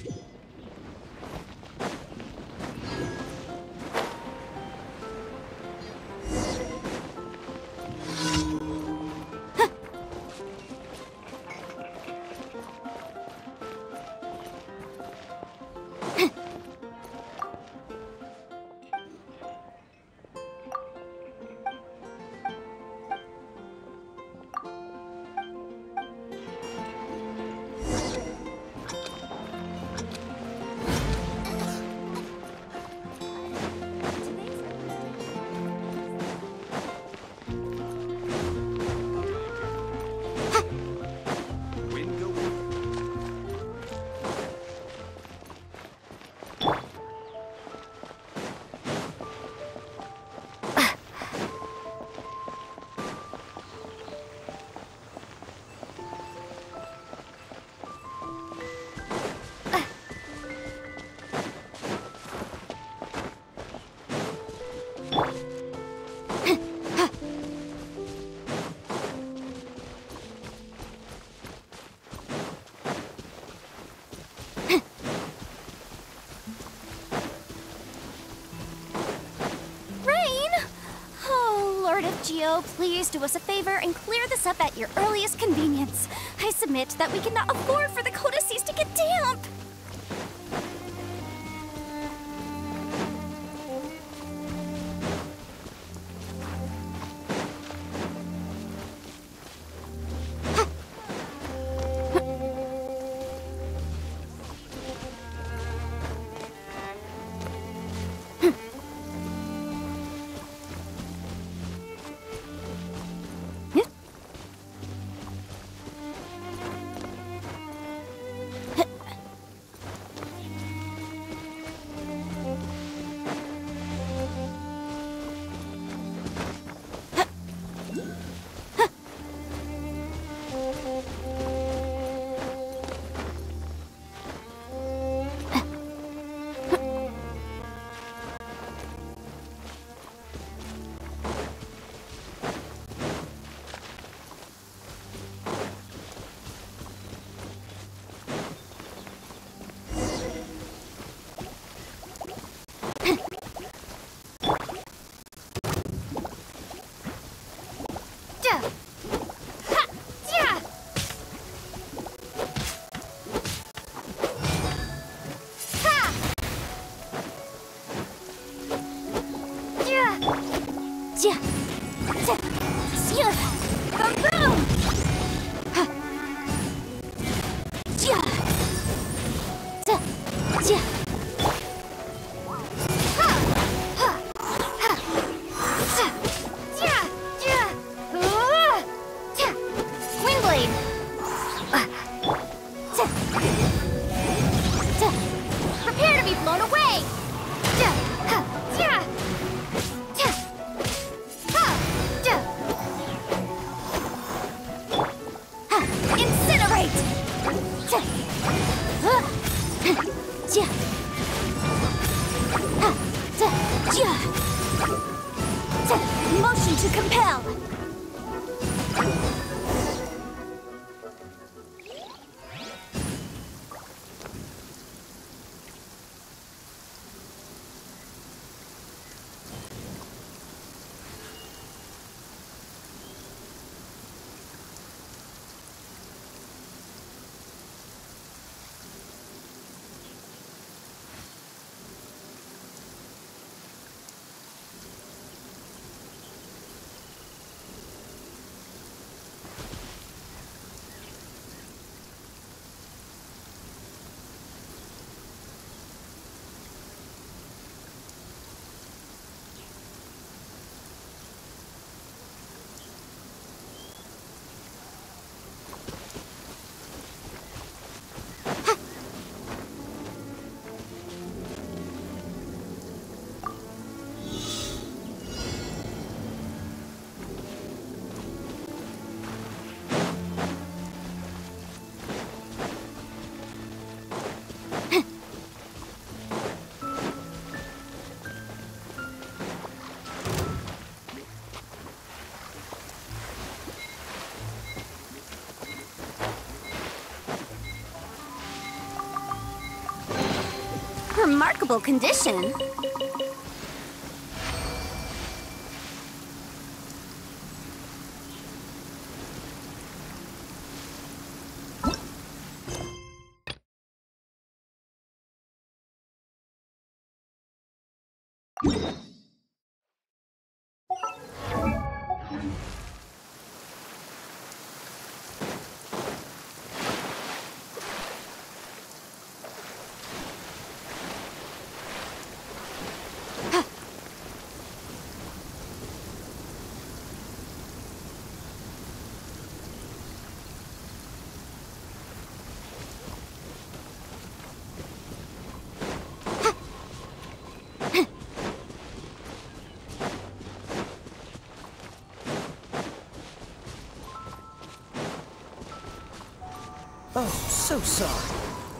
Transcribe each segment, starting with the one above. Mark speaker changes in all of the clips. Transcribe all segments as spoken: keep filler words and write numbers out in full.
Speaker 1: Geo, please do us a favor and clear this up at your earliest convenience. I submit that we cannot afford for the codices to get damp. Motion to compel. remarkable condition.
Speaker 2: Oh, so sorry.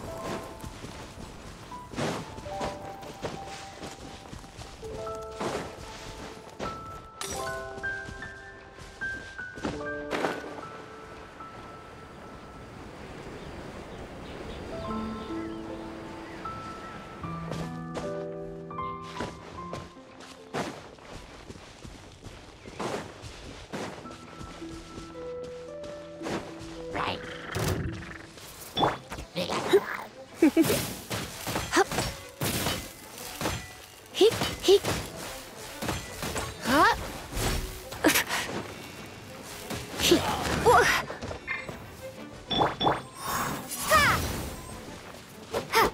Speaker 1: Hup. Heek, heek. Huh? Heek. Whoa. Ha! Ha!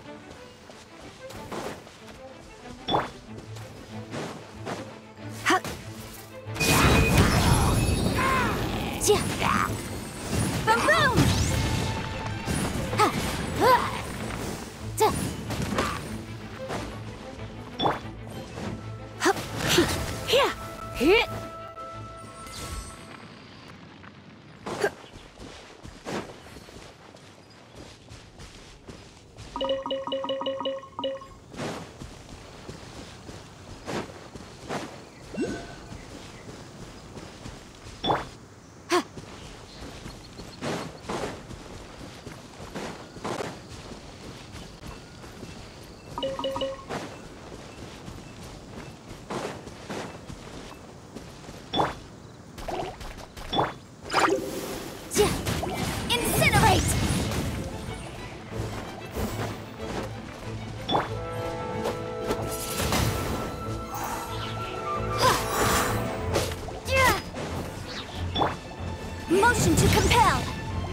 Speaker 1: Huck. Yeah. Boom, boom! Ha! Ha! Ta! Hup! Here! Here! Incinerate! Motion to compel!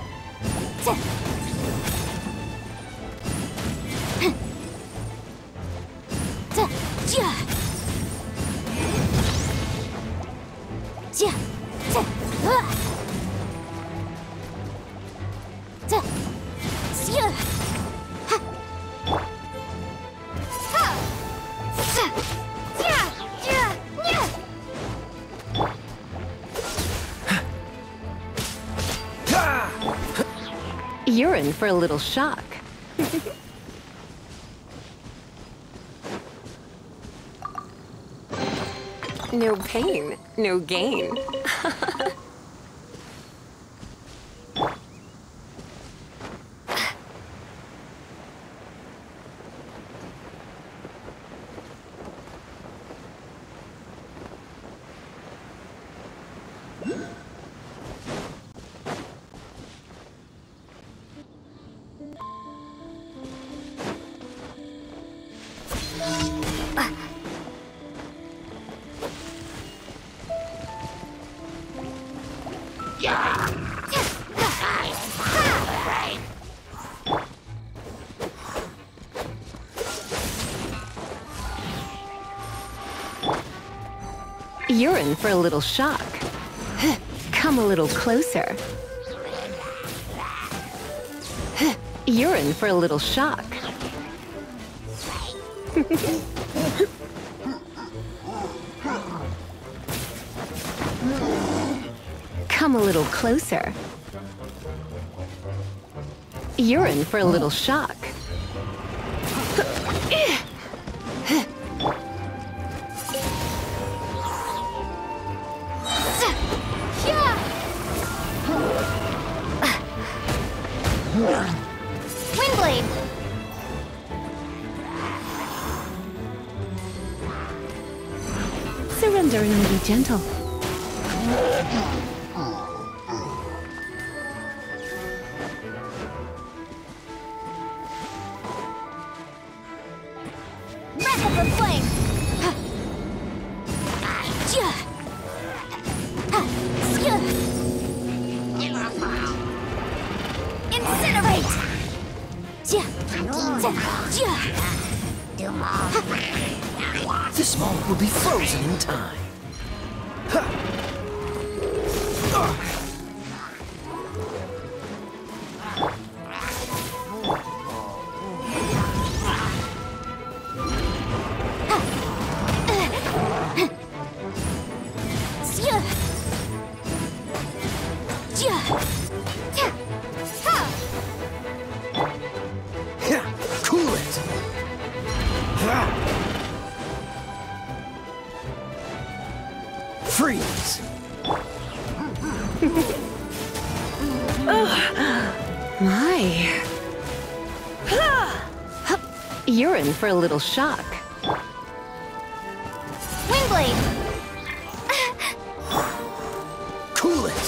Speaker 3: You're in for a little shock. No pain, no gain. You're in for a little shock. Come a little closer. You're in for a little shock. Come a little closer. You're in for a little shock.
Speaker 1: Windblade!
Speaker 3: enduringly be gentle.
Speaker 1: Wreck of the flame! Incinerate!
Speaker 2: This moment will be frozen in time. Ha! Ah! Cool it! Freeze!
Speaker 3: My. You're in for a little shock.
Speaker 1: Windblade!
Speaker 2: Cool it!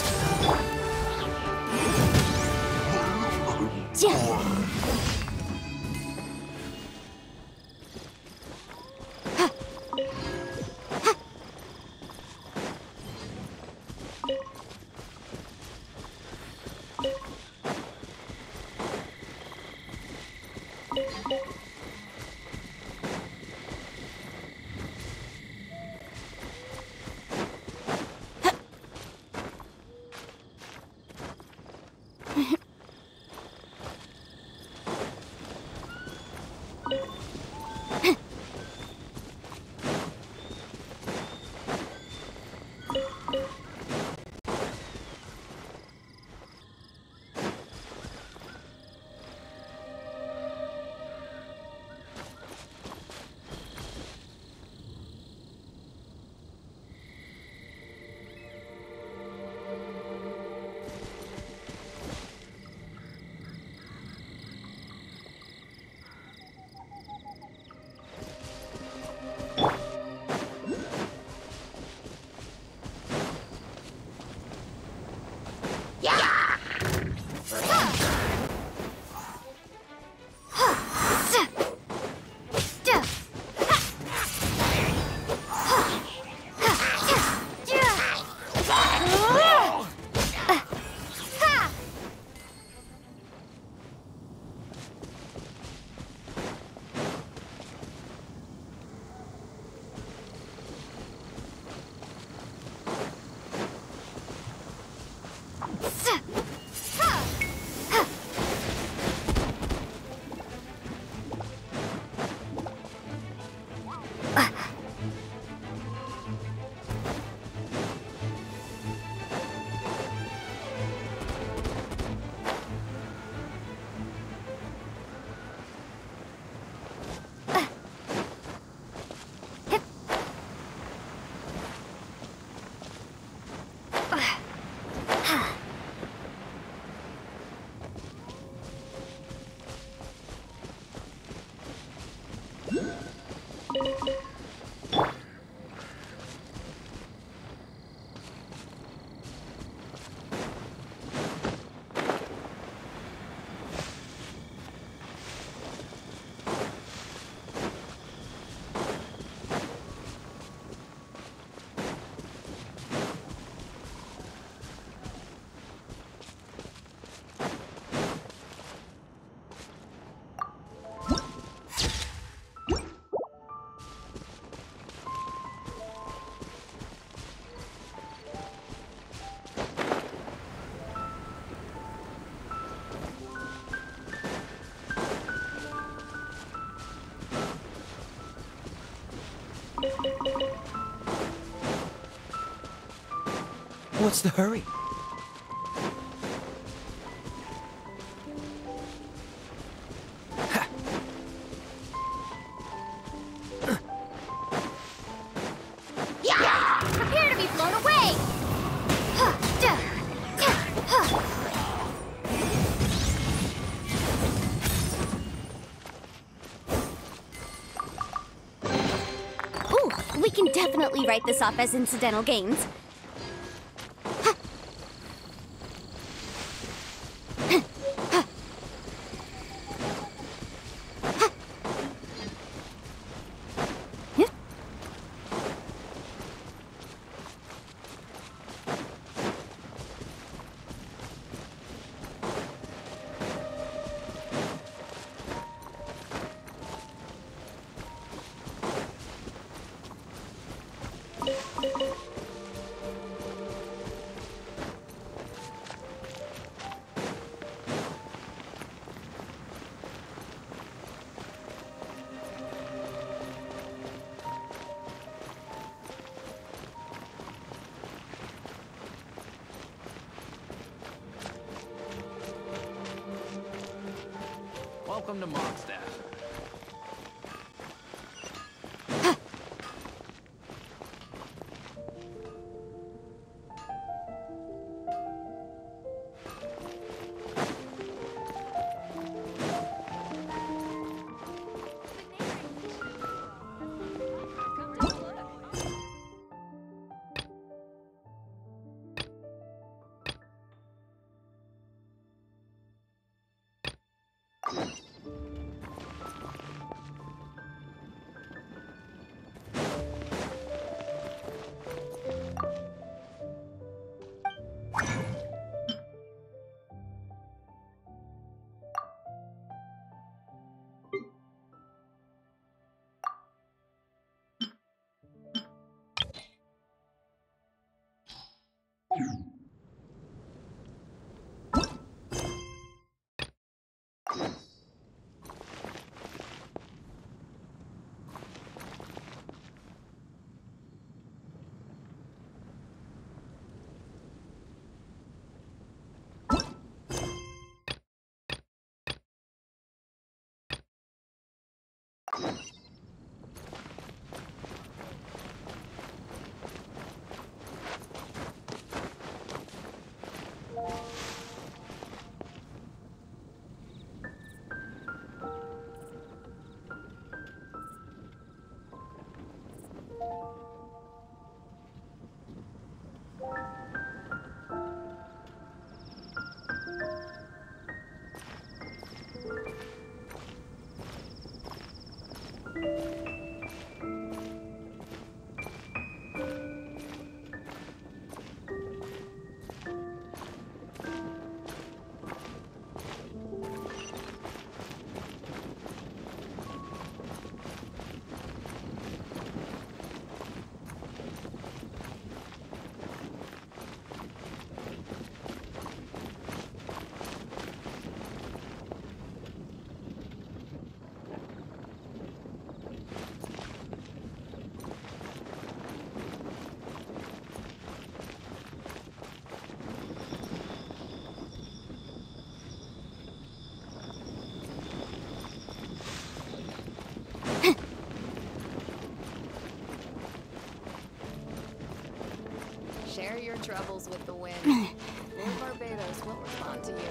Speaker 2: What's the hurry?
Speaker 1: Prepare to be blown away! Ooh, we can definitely write this off as incidental gains.
Speaker 2: Welcome to Mondstadt.
Speaker 4: Share your troubles with the wind. Lord Barbatos will respond to you.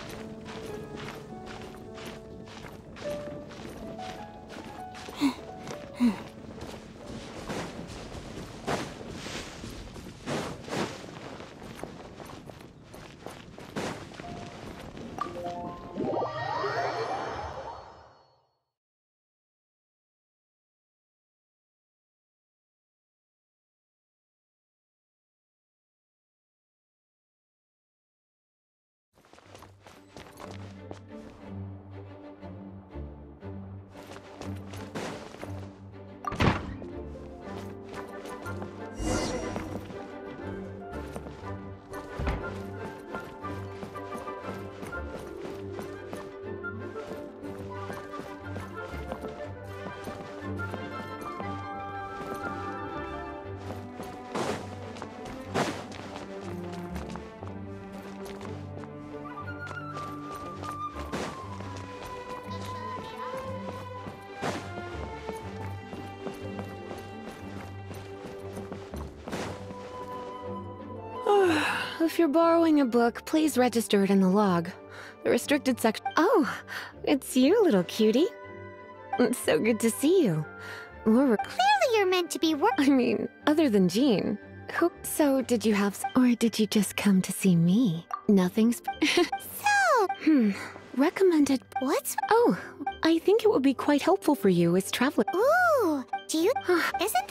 Speaker 3: If you're borrowing a book, please register it in the log. The restricted section. Oh, it's you, little cutie. It's so good to see you. We're
Speaker 1: Clearly you're meant to be working.
Speaker 3: I mean, other than Jean. Who? So, did you have... s- Or did you just come to see me? Nothing's...
Speaker 1: So,
Speaker 3: Hmm. Recommended...
Speaker 1: what's...
Speaker 3: Oh, I think it would be quite helpful for you as traveling.
Speaker 1: Ooh, do you... Isn't the...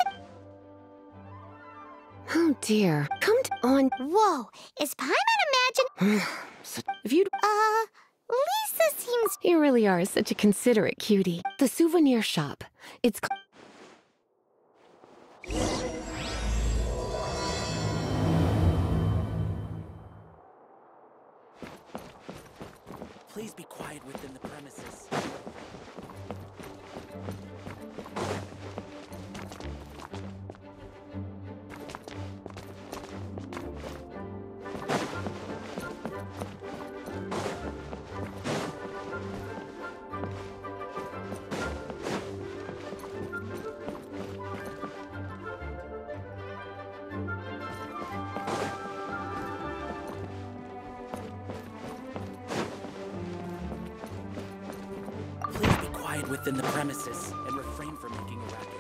Speaker 3: Oh dear. Come to... On...
Speaker 1: Whoa, is Paimon imagine...
Speaker 3: So, if you'd...
Speaker 1: Uh, Lisa seems...
Speaker 3: You really are such a considerate cutie. The souvenir shop. It's... ca-
Speaker 2: Please be quiet within the premises. Please be quiet within the premises and refrain from making a racket.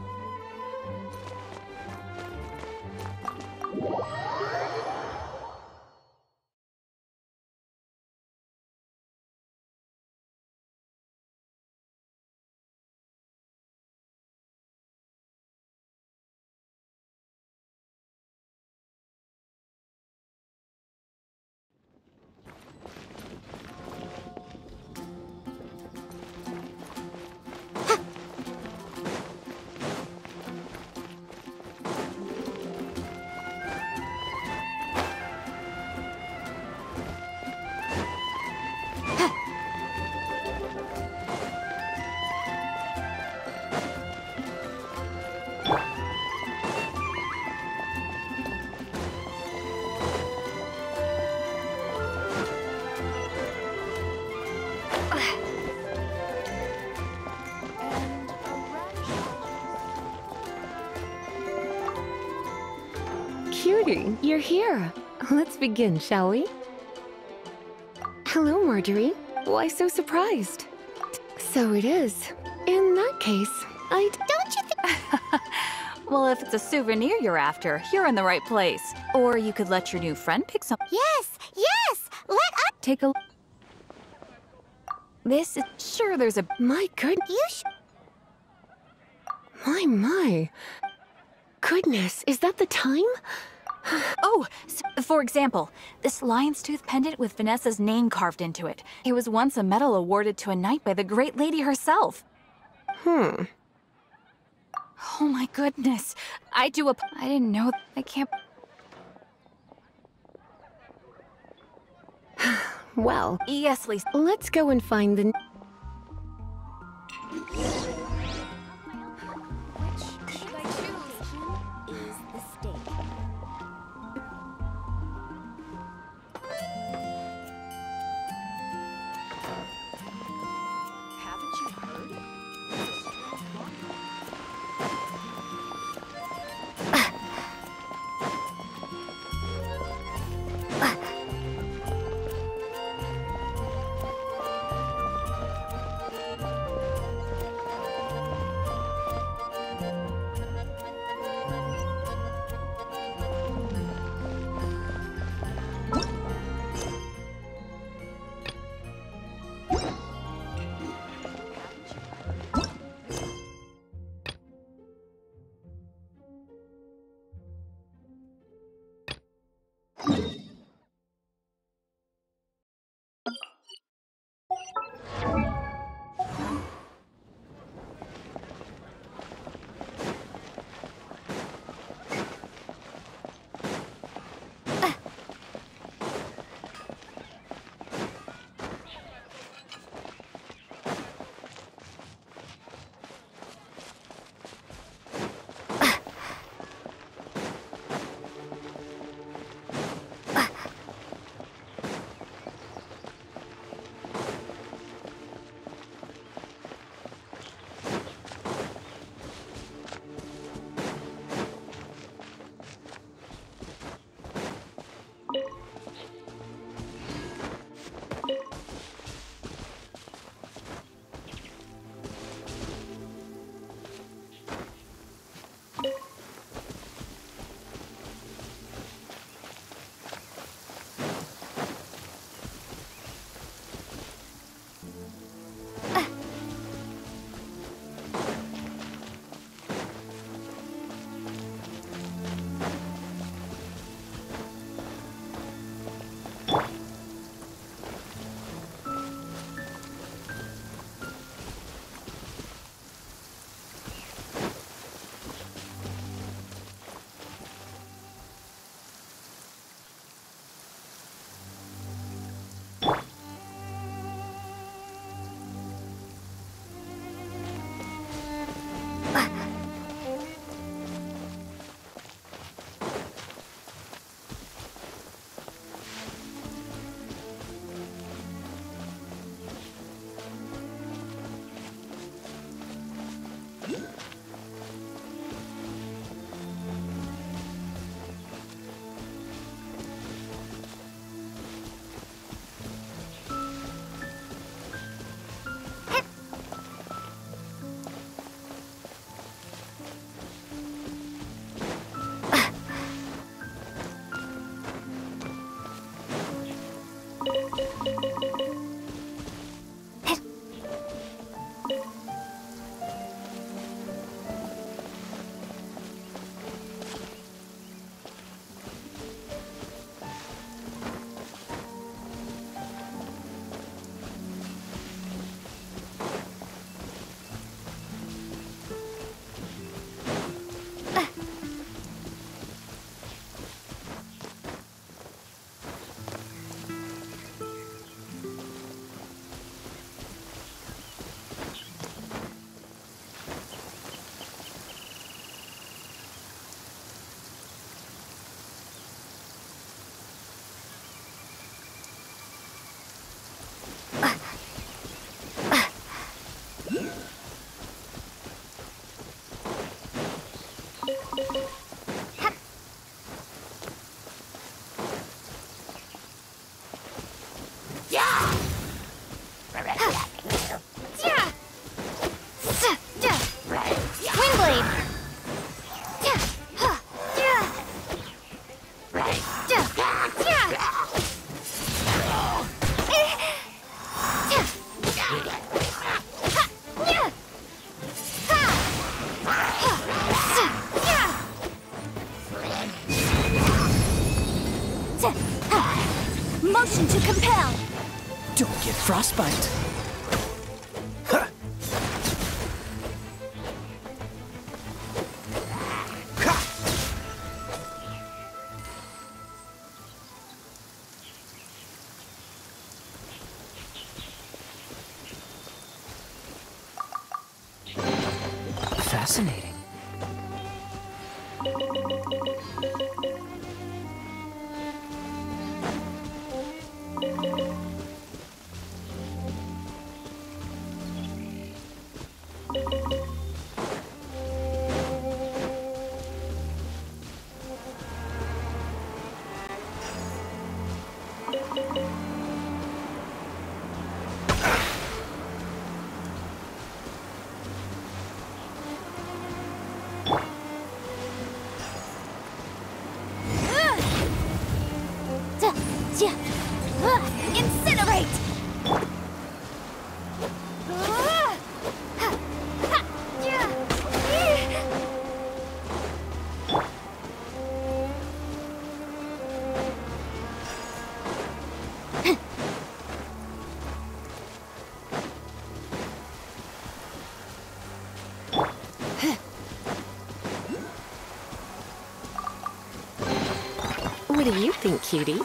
Speaker 3: Cutie, you're here. Let's begin, shall we? Hello, Marjorie. Why so surprised? So it is. In that case, I...
Speaker 1: Don't you think...
Speaker 5: Well, if it's a souvenir you're after, you're in the right place. Or you could let your new friend pick some.
Speaker 1: Yes, yes! Let us...
Speaker 5: Take a. This is sure. There's a.
Speaker 3: My good...
Speaker 1: You sh...
Speaker 3: My, my. Goodness, is that the time?
Speaker 5: Oh, s for example, this lion's tooth pendant with Vanessa's name carved into it. It was once a medal awarded to a knight by the great lady herself.
Speaker 3: Hmm.
Speaker 5: Oh my goodness. I do a. I didn't know. I can't.
Speaker 3: Well,
Speaker 5: Yes, Lisa.
Speaker 3: let's go and find the...
Speaker 1: Which should I choose? Is the stake.
Speaker 5: Haven't you heard?
Speaker 1: Motion to compel.
Speaker 2: Don't get frostbite. Huh. Ha. Fascinating.
Speaker 1: Incinerate!
Speaker 3: What do you think, cutie?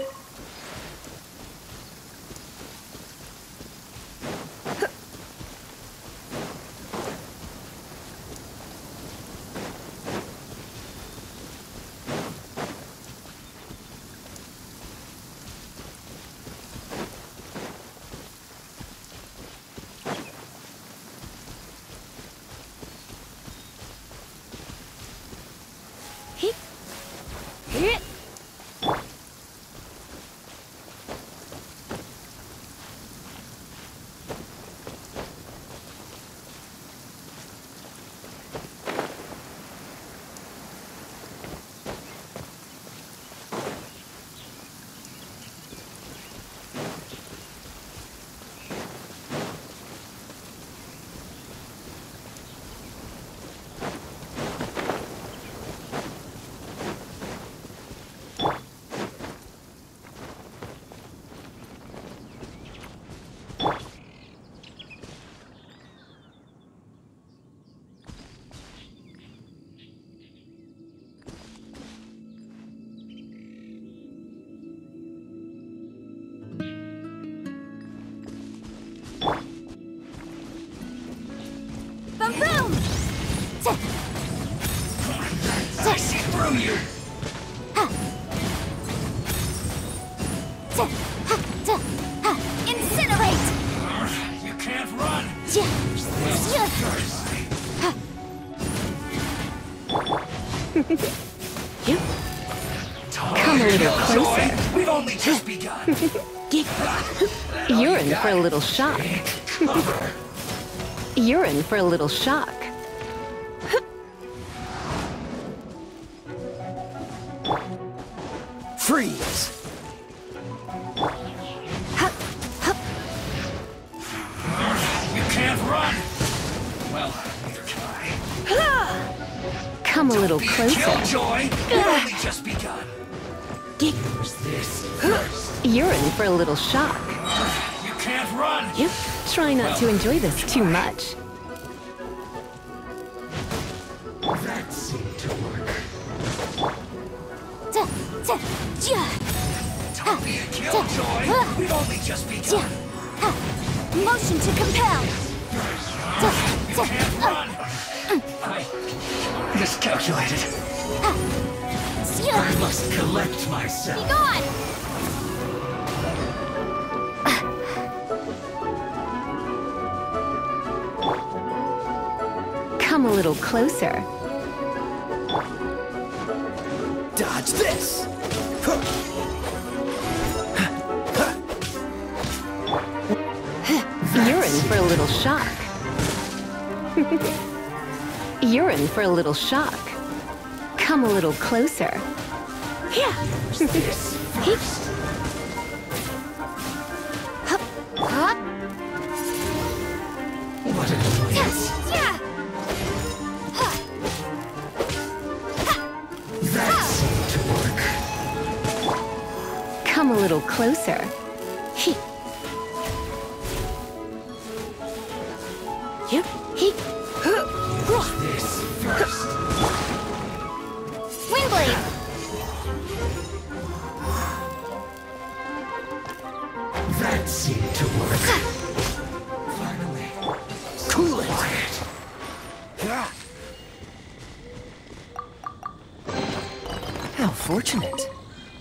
Speaker 1: Boom boom!
Speaker 2: I see through you!
Speaker 1: Incinerate!
Speaker 2: You can't run!
Speaker 1: Yeah.
Speaker 3: Yep. Come a little closer.
Speaker 2: We've only just begun.
Speaker 3: You're in for a little shock. You're in for a little shock.
Speaker 2: Freeze. You can't run. Well, neither can I.
Speaker 3: Come a little closer.
Speaker 2: Killjoy, we've only just begun. Where's this first?
Speaker 3: You're in for a little shock.
Speaker 2: You can't run.
Speaker 3: Yep. Try not to enjoy this too much.
Speaker 2: That seemed to work.
Speaker 1: Ta- ta- ja.
Speaker 2: Don't be a killjoy. We've only just begun.
Speaker 1: Ha. Motion to compel. Ta-
Speaker 2: You
Speaker 1: ta-
Speaker 2: can't run. I miscalculated.
Speaker 1: Ja.
Speaker 2: I must collect myself.
Speaker 1: Be gone!
Speaker 3: Come a little closer.
Speaker 2: Dodge this.
Speaker 3: You're in for a little shock. You're in for a little shock. Come a little closer. Yeah.
Speaker 2: This first.
Speaker 1: Huh?
Speaker 2: What an annoyance.
Speaker 1: Ja. Ha.
Speaker 2: That seemed to work.
Speaker 3: Come a little closer. He. Yep. He.
Speaker 2: This first.
Speaker 1: Windblade!
Speaker 2: That seemed to work. Finally. Cool it. How fortunate.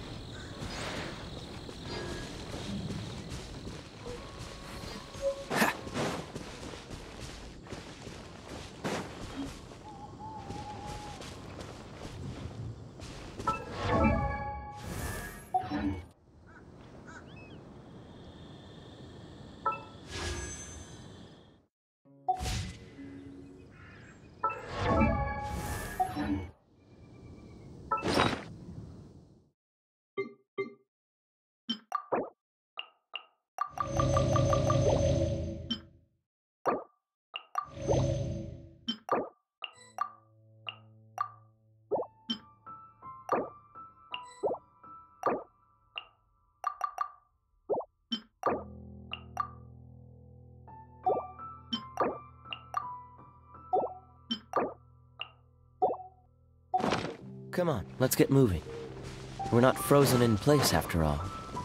Speaker 6: Come on, let's get moving. We're not frozen in place after all.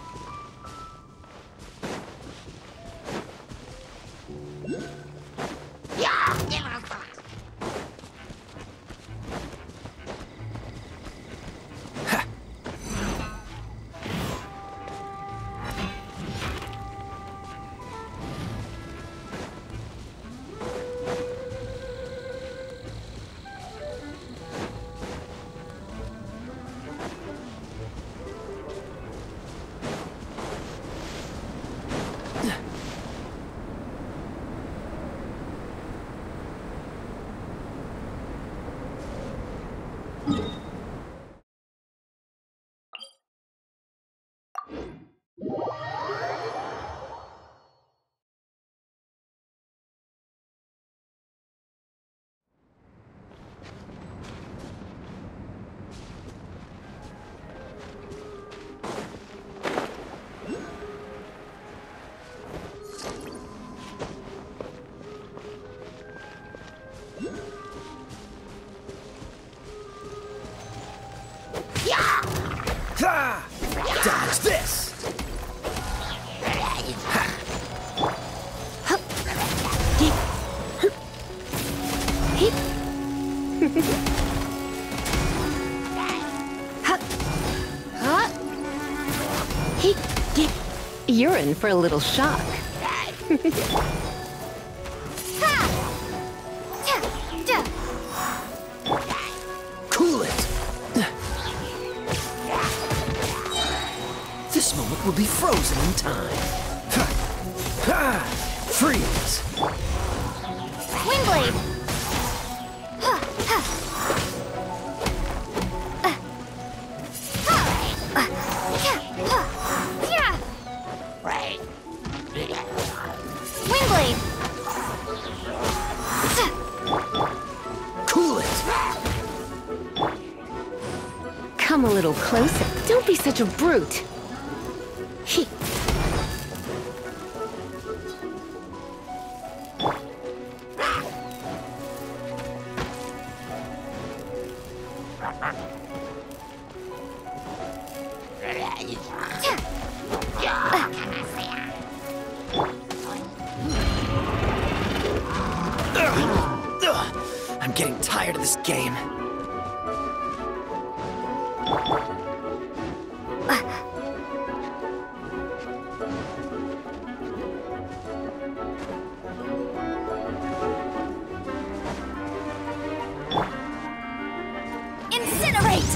Speaker 2: Ha! Dodge this!
Speaker 3: You're in for a little shock.
Speaker 1: Ha! Ta-
Speaker 2: frozen in time. Freeze!
Speaker 1: Windblade! Windblade!
Speaker 2: Cool it!
Speaker 3: Come a little closer. Don't be such a brute. He.
Speaker 2: Ugh, I'm getting tired of this game.
Speaker 1: Incinerate!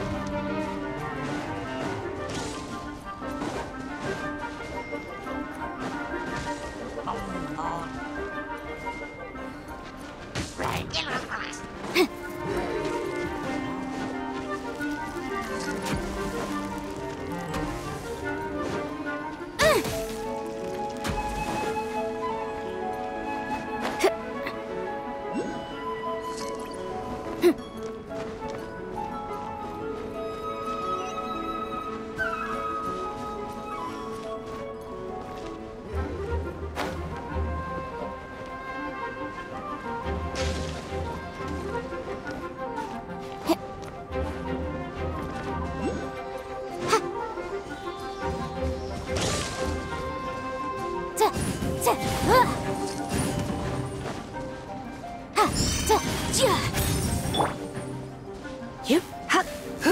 Speaker 3: Yep. Ha.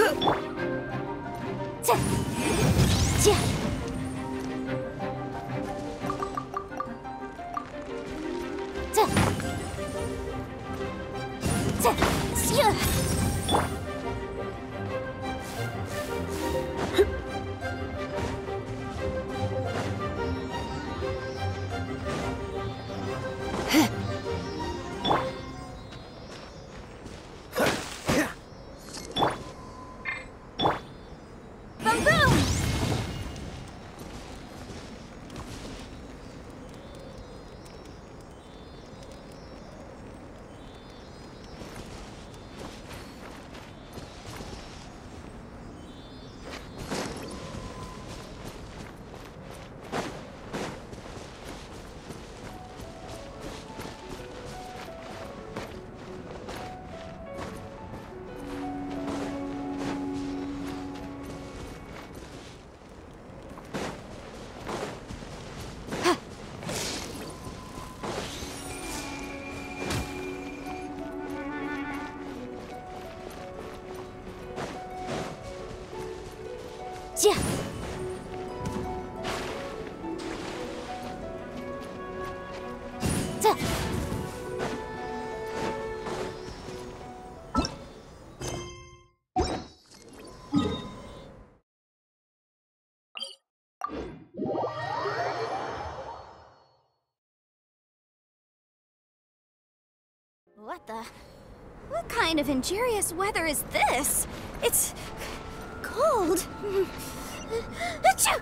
Speaker 1: Yeah. What the? What kind of injurious weather is this? It's cold. Achoo!